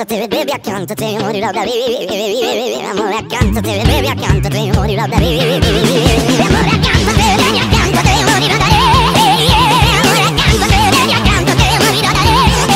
te, bevi accanto a te, io morirò da vivi, amore accanto a te, bevi accanto a te, io morirò da vivi, amore accanto a te, bevi accanto a te, io morirò da vivi, amore accanto a te, bevi accanto a te, io morirò da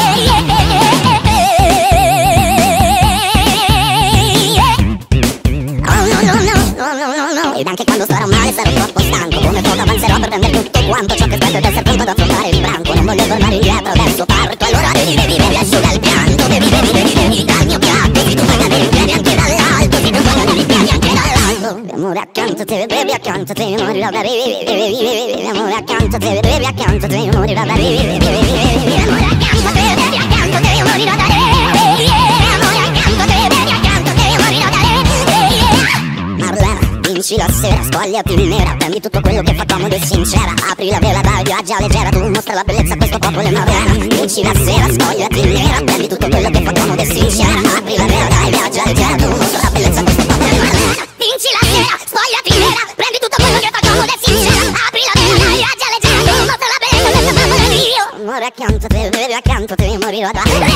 ed anche quando starò male sarò troppo stanco, come poco avanzerò per prendere tutto quanto ciò che aspetto ed essere pronto ad affrontare il branco. Non voglio tornare indietro, adesso parto, allora bevi, asciuga il pianto, bevi dal mio piatto, se tu vuoi cadere in piedi anche dall'alto, se tu vuoi cadere in piedi anche dall'alto. Amore accanto a te, bevi accanto a te, io morirò da vivi, amore accanto a te, bevi accanto a te, io morirò da vivi, amore accanto a te, bevi accanto a te, io morirò da vivi, amore accanto a te, bevi accanto a te, io morirò da vivi. Marlena, vinci la sera, spogliati nera, prendi tutto quello che fa comodo e sincera, apri la vela, dai, viaggia leggera, tu mostra la bellezza a questo popolo e Marlena. Vinci la sera, spogliati nera, prendi tutto quello che fa comodo e sincera, apri la vela, dai, viaggia leggera, tu mostra la bellezza a questo popolo e Marlena. Vinci la sera, spogliati nera, prendi tutto quello che fa comodo e sincera, apri la vela, dai, viaggia leggera, tu mostra la bellezza a questo popolo e io. Amore accanto a te, bevi accanto a te, io morirò da